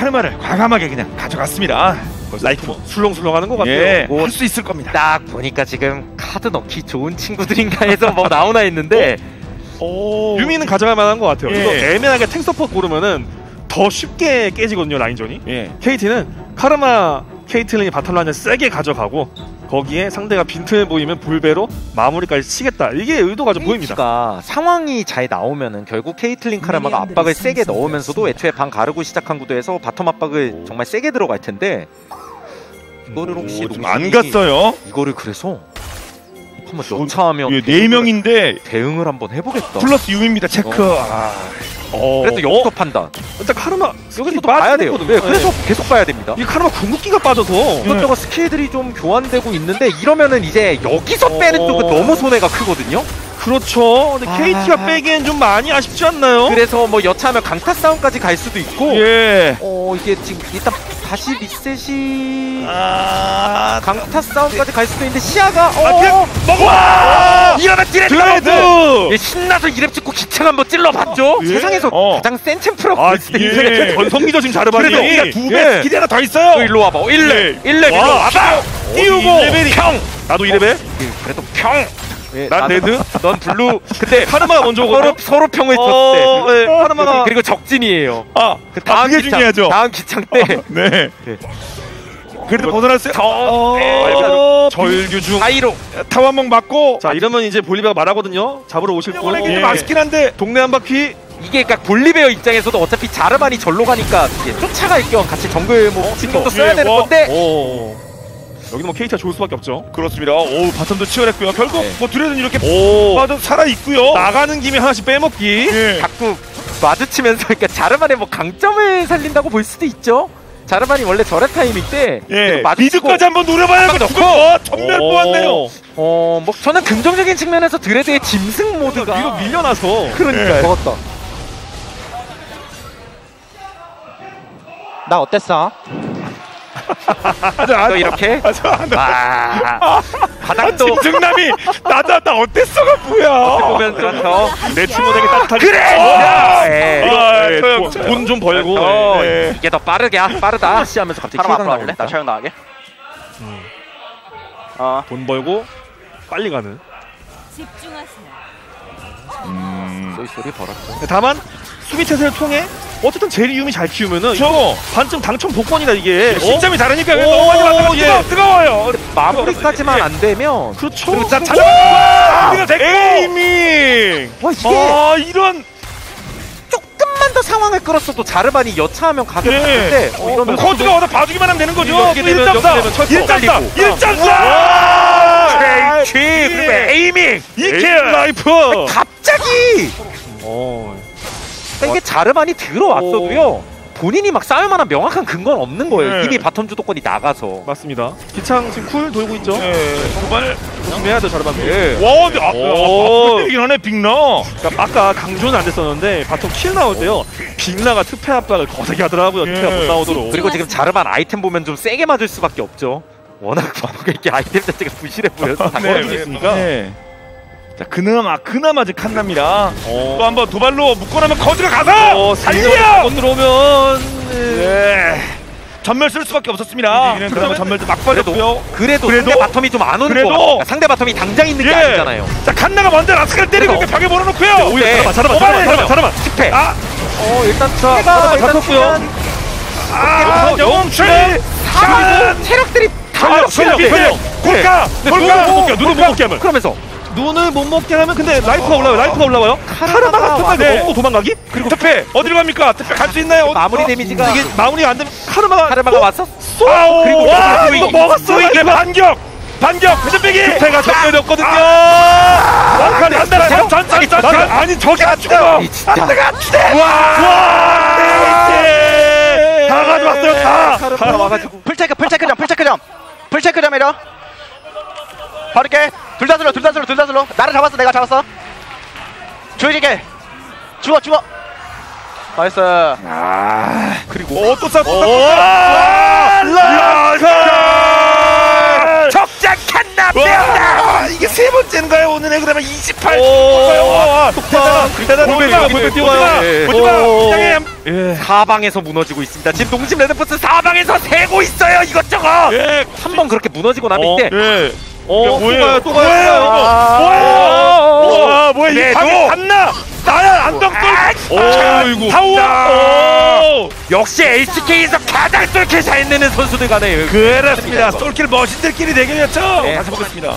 카르마를 과감하게 그냥 가져갔습니다. 라이프 뭐 술렁술렁하는 것 같아요. 예, 뭐, 할 수 있을 겁니다. 딱 보니까 지금 카드 넣기 좋은 친구들인가 해서 뭐 나오나 했는데 유미는 가져갈 만한 것 같아요. 예. 이거 애매하게 탱 서포트 고르면은 더 쉽게 깨지거든요, 라인전이. 예. KT는 카르마 케이틀린이 바텀라인을 세게 가져가고 거기에 상대가 빈틈을 보이면 불배로 마무리까지 치겠다. 이게 의도가 좀 보입니다. KT가 상황이 잘 나오면은 결국 케이틀린 카르마가 압박을 세게 넣으면서도 애초에 방 가르고 시작한 구도에서 바텀 압박을 정말 세게 들어갈 텐데 이거를 혹시 좀 안 갔어요. 이거를 그래서 한번 여차하면 4명인데 대응을 한번 해보겠다. 플러스 6입니다. 체크. 그래도 역도 판단. 일단 카르마 여기서 또 봐야 돼요. 네, 그래서 계속 봐야 됩니다. 이 카르마 궁극기가 빠져서 이것저것 스킬들이 좀 교환되고 있는데 이러면은 이제 여기서 빼는 쪽은 너무 손해가 크거든요. 그렇죠. 근데 KT가 빼기엔 좀 많이 아쉽지 않나요? 그래서 뭐 여차하면 강타 싸움까지 갈 수도 있고. 예. 이게 지금 일단 다시 리셋이 강타 싸움까지 갈 수도 있는데 시야가 먹어! 이러면 디레드! 예, 신나서 이랩 찍고 기창 한번 찔러봤죠? 세상에서 가장 센 챔프라고 했을 때 예. 전성기죠 지금 자르바니. 그래도 2배 스킬이 하나 더 있어요. 일로 와봐. 1레벨 와봐! 띄우고 평! 나도 2레벨? 그래도 평! 난 레드? 넌 블루. 근데 카르마가 먼저 오거든요? 서로 평을 줬을 때. 네, 카르마가 그리고 적진이에요. 그 다음 그게 중요하죠. 다음 기창 때. 네. 그래도 벗어났어요. 절규 중 사이로 타워 한번 맞고. 자 이러면 이제 볼리비아가 말하거든요. 잡으러 오실 분. 이게 좀 아쉽긴 한데 동네 한 바퀴. 이게 그러니까 볼리베어 입장에서도 어차피 자르반이 절로 가니까 이게 쫓아갈 겸 같이 정글 뭐 진동도 써야 되는 건데. 여기는 뭐 KT가 좋을 수밖에 없죠. 그렇습니다. 오, 바텀도 치열했고요. 결국 뭐 드레드는 이렇게 살아 있고요. 나가는 김에 하나씩 빼먹기. 자꾸 마주치면서 그러니까 자르반의 뭐 강점을 살린다고 볼 수도 있죠. 자르반이 원래 저랩 타임일 때 미드까지 한번 노려봐야 할 것 같고 전멸 뽑았네요. 뭐 저는 긍정적인 측면에서 드레드의 짐승 모드가 이거 밀려나서 그러니까요. 먹었다. 나 어땠어? 또 이렇게? 바닥도 증남이 나 어땠어가 뭐야? 보면 그렇죠. 내 팀원에게 따뜻하게 그래! 돈 좀 벌고 이게 더 빠르다 하면서 갑자기 사람 키가 앞으로 나올래? 할래? 나 촬영 나가게? 돈 벌고 빨리 가는. 집중하세요. 소리 벌었죠. 다만 수비 태세를 통해 어쨌든 제리움이 잘 키우면은 저거 반쯤 당첨 복권이다 이게. 시점이 다르니까 너무 많이 맞으면 뜨거워요. 마무리까지만 안 되면 그렇죠. 그리고 자 찾아봐. 에이밍. 와 이게 이런 조금만 더 상황을 끌었어도 자르반이 여차하면 가겠는데 이러면 코드가 와서 봐주기만 하면 되는 거죠. 이렇게 되면 1.4 그리고 에이밍 이케 라이프 갑자기 이게 자르반이 들어왔어도요 본인이 막 싸울 만한 명확한 근거는 없는 거예요. 이미 바텀 주도권이 나가서. 맞습니다. 기창 지금 쿨 돌고 있죠. 도발 조심해야 돼 자르반. 와, 이긴 하네 빅나. 그러니까 아까 강조는 안 됐었는데 바텀 킬 나올 때요 빅나가 특패 압박을 거세게 하더라고요. 특패가 못 나오도록. 그리고 지금 자르반 아이템 보면 좀 세게 맞을 수밖에 없죠. 워낙 이렇게 아이템 자체가 부실해 보여서 다 걸어주겠으니까. 자 그나마 아직 칸납니다. 또 한번 도발로 묶고 나면 커즈가 가서 살려! 건드려오면 전멸 쓸 수밖에 없었습니다. 그러면 전멸도 막 빠졌고요. 그래도 상대 바텀이 좀 안 오는 거 그러니까 상대 바텀이 당장 있는 게 아니잖아요. 자 칸나가 먼저 라스카를 때리고 이렇게 벽에 몰아놓고요. 오히려 자르반 스페. 일단 잡혔고요. 영웅출 체력들이 다 골카 눈을 못 먹게 하면 그러면서 눈을 못 먹게 하면 근데 라이프가 올라와요. 카르마가 끝나고 먹고 도망가기? 그리고 특패 어디로 갑니까? 특패 갈 수 있나요? 마무리 데미지가 이게 마무리가 안 되면 카르마가 왔어? 그리고 이거 먹었어. 이게 반격 회전배기 특패가 전멸이었거든요. 완전히 한 달에 전 아니 저게 안 죽어. 안돼가 다 가져왔어요. 다 와가지고 풀체크점이라 바로 이렇게 둘 다 슬로 나를 잡았어. 내가 잡았어. 조이지게 죽어 나이스. 그리고 또 쐈어. 적장 칸나 이게 세 번째인가요 오늘의 그다음에 28. 대단한 볼배 띄워요. 보지마. 예. 사방에서 무너지고 있습니다. 지금 농심 레드포스 사방에서 새고 있어요. 이것저것. 예. 한 번 그렇게 무너지고 나면 이때 예. 또 뭐예요? 가요, 또 가요. 뭐야? 뭐야? 이 그래도- 방에 갔나? 나야 안정 뚫. 어이구. 타워. 역시 HK에서 가장 뚫게 잘 내는 선수들 간에 그렇습니다. 솔킬 머신들끼리 대결이었죠. 네. 다시 보겠습니다.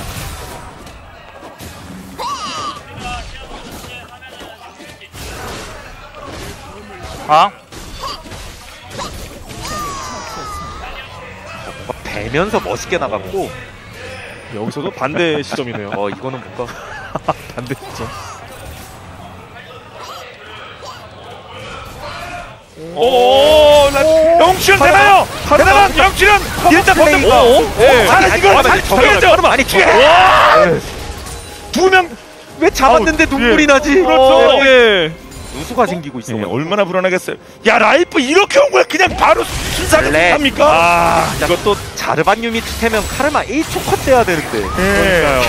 배면서 멋있게 나갔고 여기서도 반대 시점이네요. 이거는 뭔가 반대 시점. 오, 영출연 되나요? 대단한 영출연 일단 먼저 이걸 잡혀야죠. 아니 두명 왜 잡았는데 눈물이 나지? 그렇죠. 예. 누수가 생기고 있어. 얼마나 불안하겠어요. 야 라이프 이렇게 온 거야. 그냥 바로 순삭을 원래- 합니까? 이것도 자르반 유미 투태면 카르마 1초 컷 돼야 되는데. 그러니까요.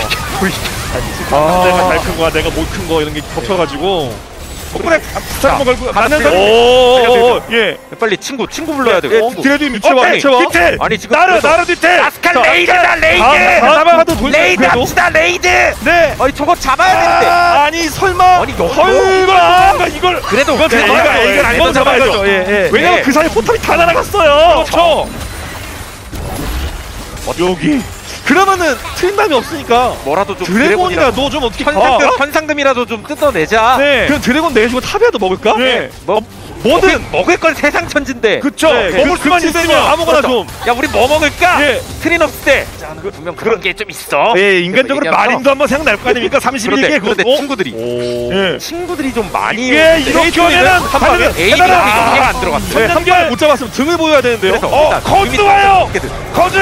내가 잘 큰 거야, 내가 못 큰 거 이런 게 겹쳐가지고. 그래 부착 한번 걸고 가면서 오, 예. 빨리 친구 불러야 되고. 그래도 미쳐봐. 디테일. 아니 지금 나르 디테일. 아스칼 레이드다 레이드. 잡아가도 레이드 합시다 레이드. 네. 아니 저거 잡아야 되는데. 아니 설마. 아니 이거 설마 이걸 그래도 이건 안 이건 잡아야죠. 왜냐면 예. 그 사이 포탑이 다 날아갔어요. 그렇죠. 여기 그러면은 틀림감이 없으니까 뭐라도 좀 드래곤이라도 좀 어떻게 현상금이라도 좀 뜯어내자. 네. 그럼 드래곤 내주고 탑이라도 먹을까? 네. 뭐든 먹을 건 세상 천진데. 그쵸. 네, 먹을 수만 있으면 아무거나 좀. 야 우리 뭐 먹을까? 예. 트리너스 때. 분명 그런 게 좀 있어. 예, 인간적으로 얘기하면서. 마린도 한번 생각날 거 아닙니까? 31개 그런데 그거. 친구들이 예. 친구들이 좀 많이. 예, 이렇게 오면은 한 방에 A가 안 들어갔어. 네, 한 방에 못 잡았으면 등을 보여야 되는데요. 그래서 거즈 와요. 거즈.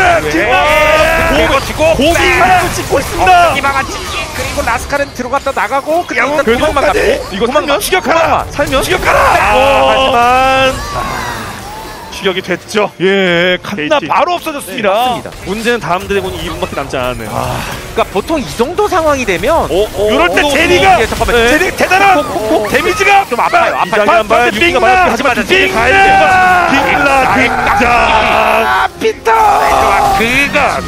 고기 하나 찍고 있습니다. 이방한 찍기 그리고 라스칼은 들어갔다 나가고 그냥 그 도망만 가고 이거 살면? 추격하라. 살면? 추격하라. 하지만 추격이 됐죠. 예, 칸나 KT. 바로 없어졌습니다. 맞습니다. 문제는 다음 드래곤이 2분밖에 남지 않았네요. 그러니까 보통 이 정도 상황이 되면 이럴 때 제리가 잠깐만 제리 대단한 데미지가 좀 아파요. 이상이 안 봐요. 유기가 맞았고 하지만 빙라 등장. 피터 그거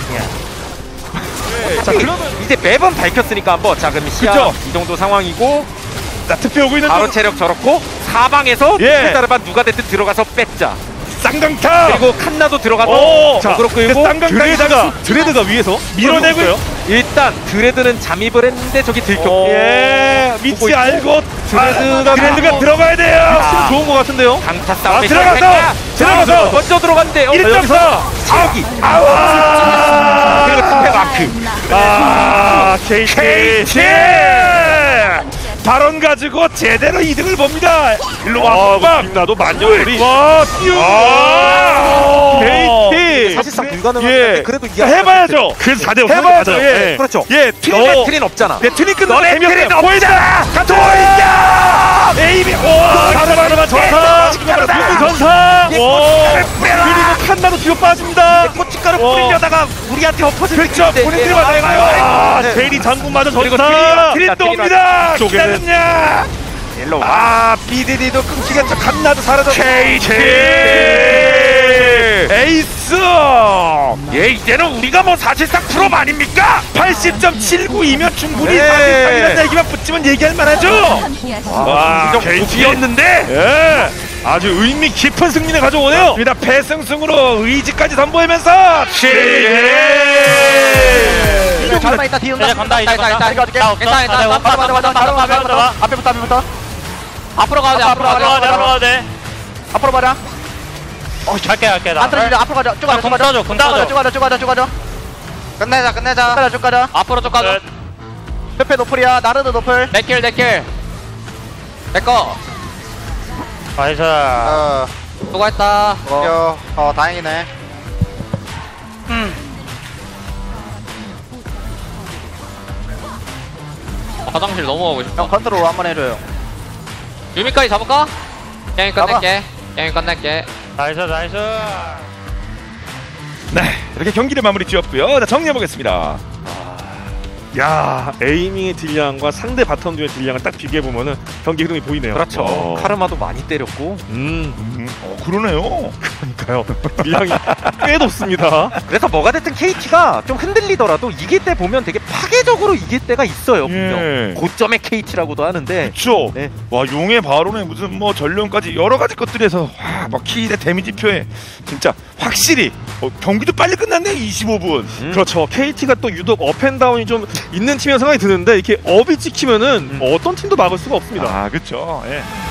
자, 그러면 이제 매번 밝혔으니까 한번 자 그럼 시야 그쵸. 이 정도 상황이고 자, 투표 오고 있는 바로 체력 저렇고 사방에서 예. 페다르반 누가 됐든 들어가서 뺏자. 쌍강타. 그리고 칸나도 들어가서 오. 어그로 끌고 쌍강타에다가 드레드가 위에서 밀어내고 있어요. 일단 드레드는 잠입을 했는데 저기 들켰고 예, 보고 위치 있고. 알고 드레드가 드레드가 들어가야 돼요. 확실히 좋은 것 같은데요. 강타 싸움에 들어가서! 들어가서! 먼저 들어갔는데 1.4. 체력이 아와. 그리고 스페 마크 KT 발언 가지고 제대로 이득을 봅니다. 일로 와. 나도 만년우리 와, 띄우고. KT 사실상 불가능한데 예. 그래도 해봐야죠. 그래서 4대5 해봐야죠. 예. 그렇죠. 예, 너의 트린 없잖아. 네, 트윈 끝나고 너네 재미없어요. 트윈 보이자. 보이자. 에이비. 오, 바로바로 전사 전사 그리고 칸나도 뒤로 빠집니다. 고춧가루 뿌리려다가 우리한테 엎어질 그렇죠. 본인들이 맞아요. 제리 장군마저 그리고 전사 트윈 또 옵니다. 쪽에는 기다렸냐? 일로 와. 아, BDD도 끊기겠죠. 칸나도 사라졌고. KT. 에이스. 예, 이제는 우리가 뭐 사실상 프로 아닙니까? 80.79이면 충분히 네. 사실상이라는 얘기만 붙이면 얘기할 만하죠. 와, KT였는데 예, 아주 의미 깊은 승리를 가져오네요. 입니다. 패승승으로 의지까지 선보이면서 잠깐만 있다 뒤 온다. 간다, 이제 간다. 이거 어떻게? 나 없어. 괜찮아 나 괜찮아. 없어. 바로 앞에부터. 앞으로 가야 돼. 앞으로 가야 돼. 앞으로 가자. 갈게 나. 안 떨어지려 앞으로 가자. 쭉 가자. 공 써줘, 공 써줘. 쭉 가자. 끝내자. 쭉 가자. 앞으로 쭉 가자. 페페 노플이야. 나르도 노플. 내킬 내꺼. 나이스. 수고했다. 다행이네. 화장실 넘어가고 싶다. 형 컨트롤 한번 해줘요. 유미까지 잡을까? 게임 끝낼게. 나이스. 네, 이렇게 경기를 마무리 지었고요. 자, 정리해 보겠습니다. 야, 에이밍의 딜량과 상대 바텀 듀의 딜량을 딱 비교해 보면은 경기 흐름이 보이네요. 그렇죠. 카르마도 많이 때렸고. 그러네요. 그러니까요. 딜량이 꽤 높습니다. 그래서 뭐가 됐든 KT가 좀 흔들리더라도 이길 때 보면 되게 파괴적으로 이길 때가 있어요. 분명. 예. 고점의 KT라고도 하는데. 그렇죠. 네. 와, 용의 바론에 무슨 뭐 전령까지 여러 가지 것들에서 막 키대 데미지표에 진짜 확실히 경기도 빨리 끝났네. 25분. 그렇죠. KT가 또 유독 업앤다운이 좀 있는 팀이라는 생각이 드는데 이렇게 업이 찍히면은 어떤 팀도 막을 수가 없습니다. 그렇죠. 예.